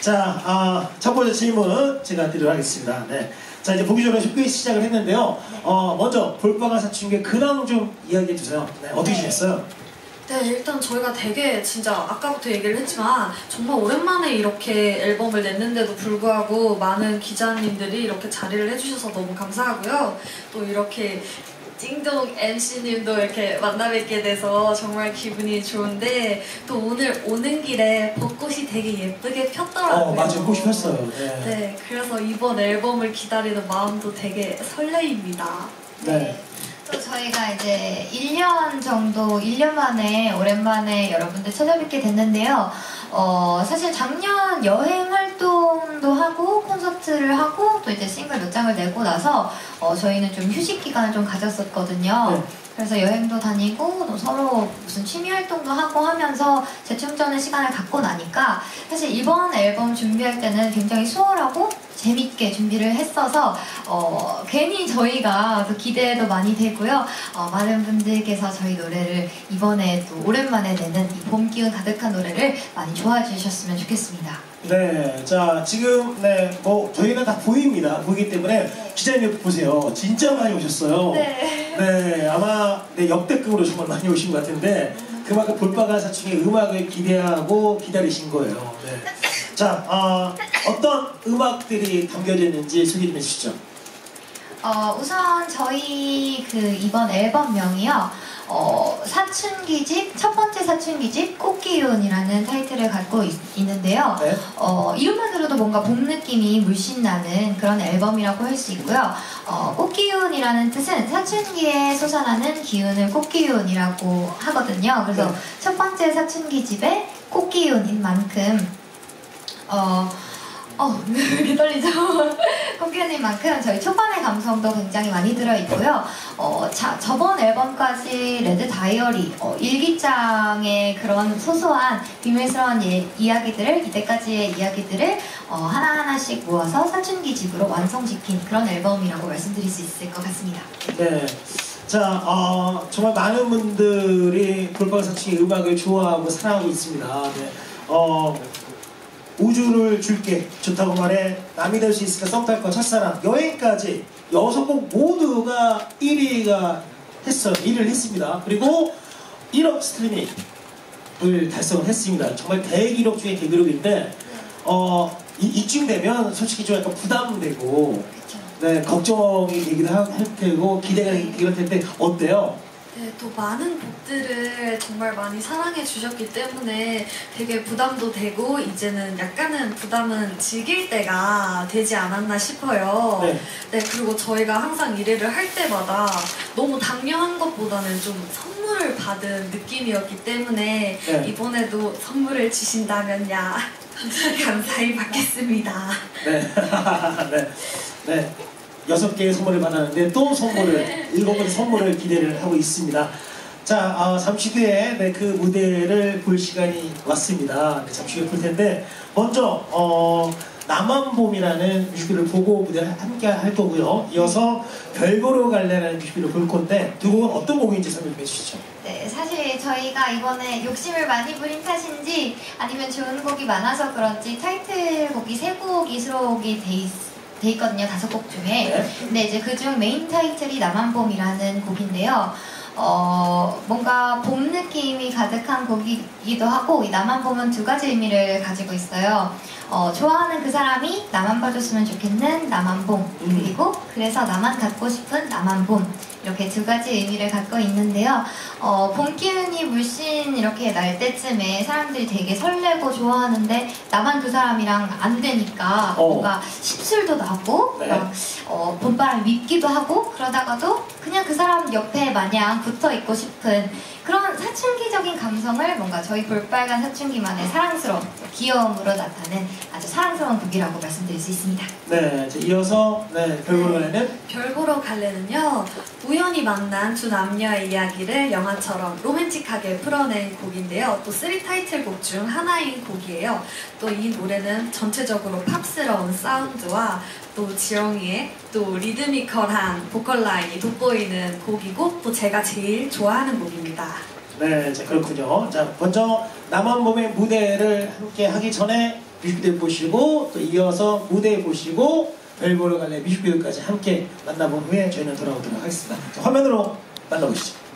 자, 첫 번째 질문 제가 드리도록 하겠습니다. 네. 자, 이제 보기 전에 쉽게 시작을 했는데요. 먼저 볼빨간 사춘기의 근황 좀 이야기해 주세요. 네, 어떻게 지냈어요? 네, 일단 저희가 되게 진짜 아까부터 얘기를 했지만 정말 오랜만에 이렇게 앨범을 냈는데도 불구하고 많은 기자님들이 이렇게 자리를 해주셔서 너무 감사하고요. 또 이렇게 띵동 MC님도 이렇게 만나 뵙게 돼서 정말 기분이 좋은데 또 오늘 오는 길에 벚꽃이 되게 예쁘게 폈더라고요. 맞아요. 꽃이 폈어요. 네. 네, 그래서 이번 앨범을 기다리는 마음도 되게 설레입니다. 네. 또 저희가 이제 1년 정도, 1년 만에 오랜만에 여러분들 찾아뵙게 됐는데요. 사실 작년 여행 활동도 하고 콘서트를 하고 또 이제 싱글 몇 장을 내고 나서 저희는 좀 휴식 기간을 좀 가졌었거든요. 네. 그래서 여행도 다니고 또 서로 무슨 취미 활동도 하고 하면서 재충전의 시간을 갖고 나니까 사실 이번 앨범 준비할 때는 굉장히 수월하고 재밌게 준비를 했어서 괜히 저희가 또 기대도 많이 되고요. 많은 분들께서 저희 노래를 이번에 또 오랜만에 내는 이 봄 기운 가득한 노래를 많이 좋아해 주셨으면 좋겠습니다. 네, 자 지금 뭐 저희가 다 보입니다. 보이기 때문에 기자님 보세요. 진짜 많이 오셨어요. 네. 아마 역대급으로 정말 많이 오신 것 같은데 그만큼 볼빨간 사춘기의 음악을 기대하고 기다리신 거예요. 네. 자, 어떤 음악들이 담겨져 있는지 소개 좀 해주시죠. 우선 저희 그 이번 앨범명이요. 사춘기집, 첫 번째 사춘기집 꽃기운이라는 타이틀을 갖고 있는데요. 네. 이름만 들어도 뭔가 봄 느낌이 물씬 나는 그런 앨범이라고 할 수 있고요. 꽃기운이라는 뜻은 사춘기에 솟아나는 기운을 꽃기운이라고 하거든요. 그래서 네. 첫 번째 사춘기집의 꽃기운인 만큼 왜 이렇게 떨리죠? 꽃기운인 만큼 저희 초반의 감성도 굉장히 많이 들어있고요. 저번 앨범까지 레드 다이어리, 일기장의 그런 소소한 비밀스러운 이야기들을, 이때까지의 이야기들을 하나하나씩 모아서 사춘기집으로 완성시킨 그런 앨범이라고 말씀드릴 수 있을 것 같습니다. 네. 자, 정말 많은 분들이 볼빨간 사춘기 음악을 좋아하고 사랑하고 있습니다. 네. 우주를 줄게, 좋다고 말해, 남이 될 수 있을까, 썸 탈 거, 첫사랑, 여행까지 6곡 모두가 1위가 했어요. 1위를 했습니다. 그리고 1억 스트리밍을 달성을 했습니다. 정말 대기록 중에 대기록인데 이쯤 되면 솔직히 좀 약간 부담되고 네, 걱정이 되기도 할 테고 기대가 되기도 할 텐데 어때요? 네, 또 많은 곡들을 정말 많이 사랑해 주셨기 때문에 되게 부담도 되고 이제는 약간은 부담은 즐길 때가 되지 않았나 싶어요. 네. 네, 그리고 저희가 항상 일회를 할 때마다 너무 당연한 것보다는 좀 선물을 받은 느낌이었기 때문에 네. 이번에도 선물을 주신다면야 감사히 받겠습니다. 네. 네. 네. 6개의 선물을 받았는데 또 선물을 7번의 선물을 기대를 하고 있습니다. 자, 잠시 후에 그 무대를 볼 시간이 왔습니다. 잠시 후에 볼 텐데 먼저 나만 봄이라는 뮤직비디오를 보고 무대를 함께 할 거고요. 이어서 별 보러 갈래라는 뮤직비디오를 볼 건데 두 곡은 어떤 곡인지 설명 좀 해주시죠. 네, 사실 저희가 이번에 욕심을 많이 부린 탓인지 아니면 좋은 곡이 많아서 그런지 타이틀곡이 3곡이 수록이 돼 있거든요. 5곡 중에. 네. 근데 이제 그중 메인 타이틀이 나만 봄이라는 곡인데요. 뭔가 봄 느낌이 가득한 곡이기도 하고 이 나만 봄은 2가지 의미를 가지고 있어요. 좋아하는 그 사람이 나만 봐줬으면 좋겠는 나만 봄, 그리고 그래서 나만 갖고 싶은 나만 봄, 이렇게 2가지 의미를 갖고 있는데요. 봄 기운이 물씬 이렇게 날 때쯤에 사람들이 되게 설레고 좋아하는데 나만 그 사람이랑 안 되니까 뭔가 심술도 나고 네. 막 봄바람 밉기도 하고 그러다가도 그냥 그 사람 옆에 마냥 붙어 있고 싶은 그런 사춘기적인 감성을 뭔가 저희 볼빨간 사춘기만의 사랑스러운 귀여움으로 나타낸 아주 사랑스러운 곡이라고 말씀드릴 수 있습니다. 네, 이어서 별 보러 갈래는 별 보러 갈래는요, 우연히 만난 두 남녀의 이야기를 영화처럼 로맨틱하게 풀어낸 곡인데요. 또 3 타이틀곡 중 하나인 곡이에요. 또 이 노래는 전체적으로 팝스러운 사운드와 또 지영이의 또 리드미컬한 보컬 라인이 돋보이는 곡이고 또 제가 제일 좋아하는 곡입니다. 네, 자, 그렇군요. 자, 먼저 나만 봄의 무대를 함께 하기 전에 뮤직비디오 보시고 또 이어서 무대 보시고 벨 보러 갈래 뮤직비디오까지 함께 만나본 후에 저희는 돌아오도록 하겠습니다. 자, 화면으로 만나보시죠.